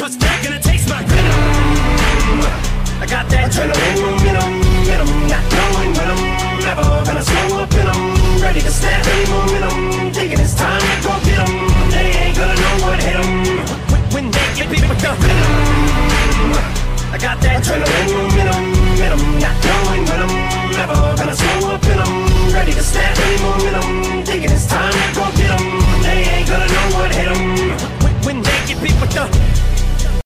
cause they're gonna taste my venom. I got that adrenaline momentum, not knowing when I'm never gonna slow up in them. Ready to snap any momentum, thinking it's time to go get them. They ain't gonna know what hit them when they get beat with the venom. I got that adrenaline momentum, not knowing when I'm never gonna slow up in